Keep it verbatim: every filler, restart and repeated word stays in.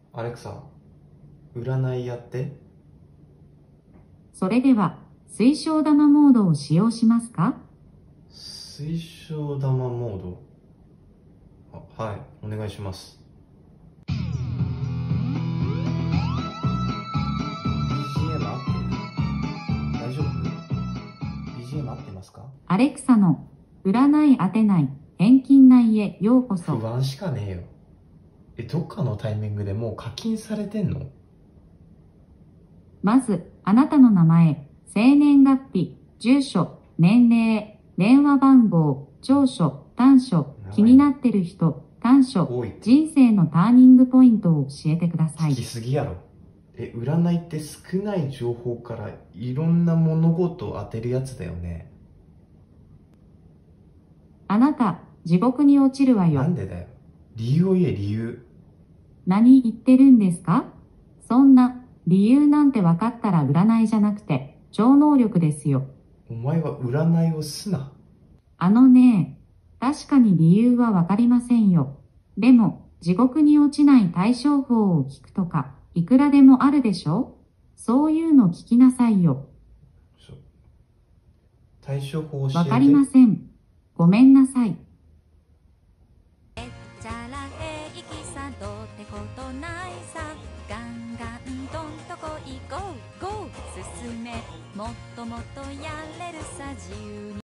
アレクサ、占いやって。 それでは、水晶玉モードを使用しますか？ 水晶玉モード。あ、はい、お願いします。 ビージーエム 合ってる？大丈夫？ ビージーエム 合ってますか？ アレクサの占い当てない返金内へようこそ。 不安しかねえよ。え、どっかのタイミングでもう課金されてんの？ まず、あなたの名前、生年月日、住所、年齢、電話番号、長所、短所、気になってる人、短所、 多い。 人生のターニングポイントを教えてください。 聞きすぎやろ。え、占いって少ない情報からいろんな物事を当てるやつだよね。 あなた、地獄に落ちるわよ。 なんでだよ。理由を言え、理由。 何言ってるんですか？そんな、理由なんて分かったら占いじゃなくて、超能力ですよ。 お前は占いをすな。 あのね、確かに理由はわかりませんよ。でも、地獄に落ちない対処法を聞くとか、いくらでもあるでしょ？そういうの聞きなさいよ。 そう。対処法教えて。 わかりません。ごめんなさい。 へっちゃらへいきさどうってことないさガンガンどんとこいゴーゴー進めもっともっとやれるさ自由に